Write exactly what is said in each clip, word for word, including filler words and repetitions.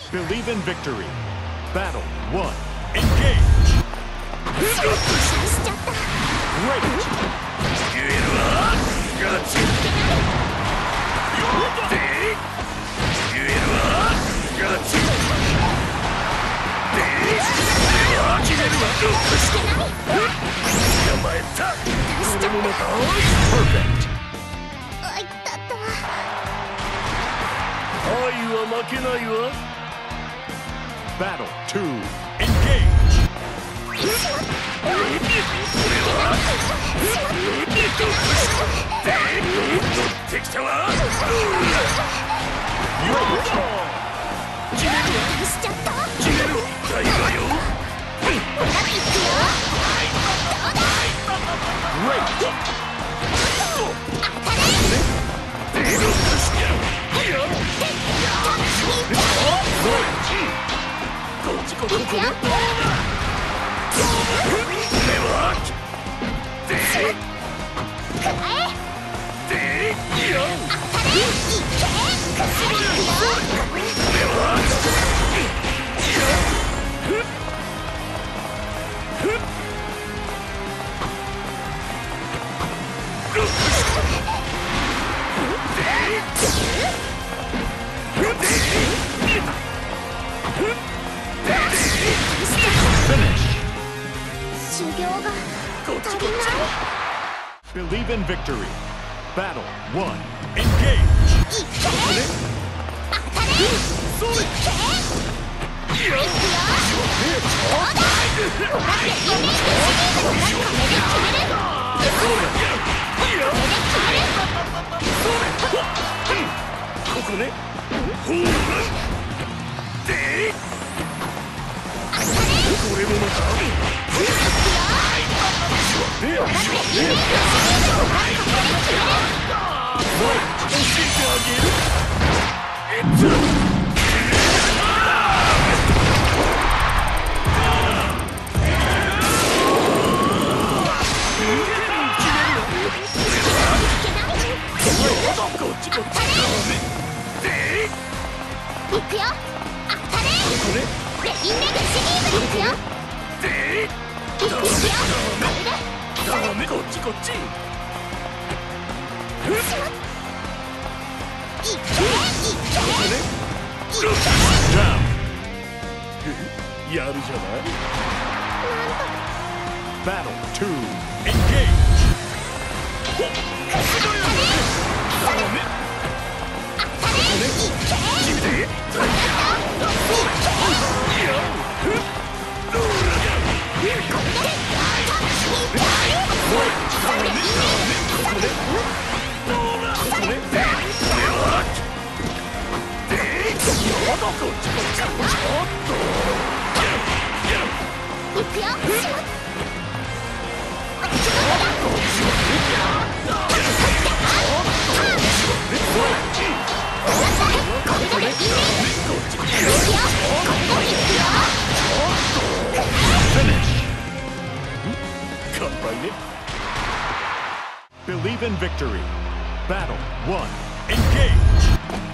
Believe in victory. Battle one. Engage. Great. Perfect. 愛は負けないわ。Battle two. Engage. できたわ。決めるわ。決めるわ。大わよ。Believe in victory. Battle one. Engage. Down. やるじゃない。Battle two. Engage. Believe in victory. Battle one. Engage.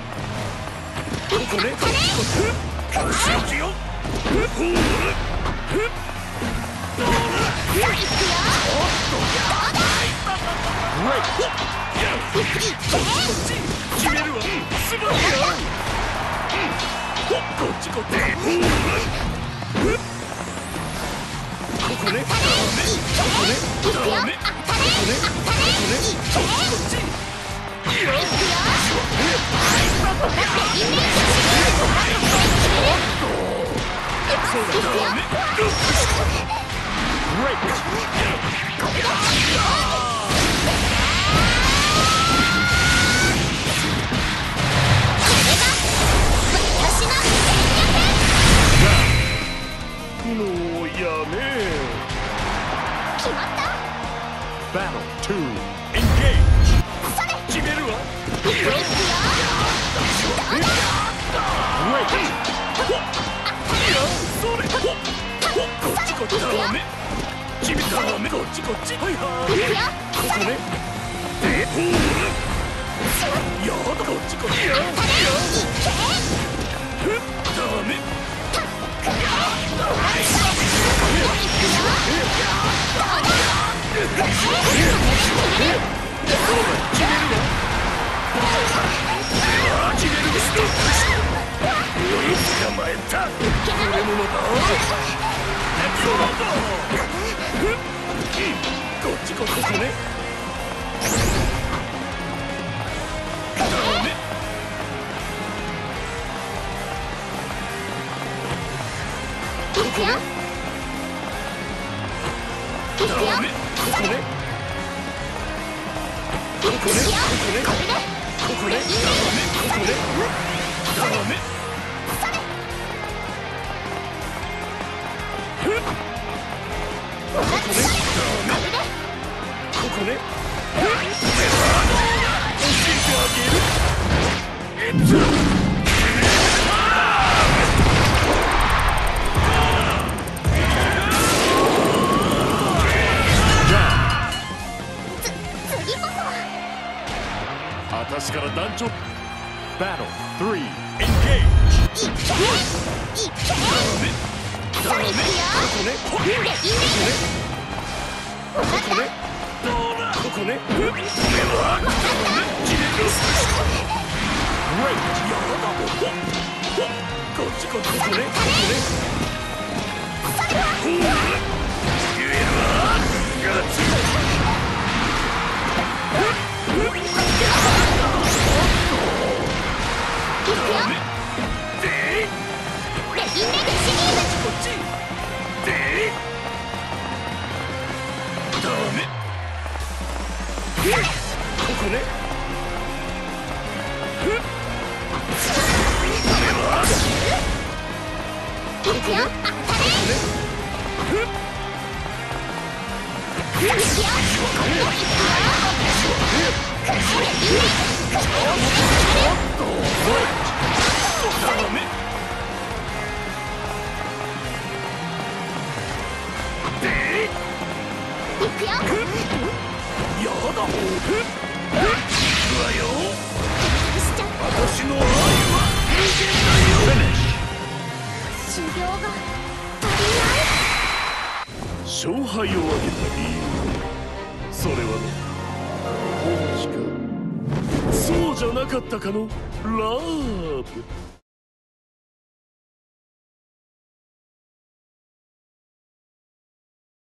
Battle two. Engage. Great. くよ。いくよ。それ。いくよ。これで。ここで。ここで。ダメ。それ。ここで。ここで。 私から団長。Battle three, engage. いけいけ。ダメ。ダメ。ここね。ここね。ここね。どうだ。ここね。これは。Great. やだもん。こっちこっちここね。ここね。それは。言えるわ。ガチ。いくよ。でレインレグシリーズ。こっちでダメ。ここね。いくよ。あったね。いくよ。 勝敗を分けた理由、それはね、本気かそうじゃなかったかのラブ。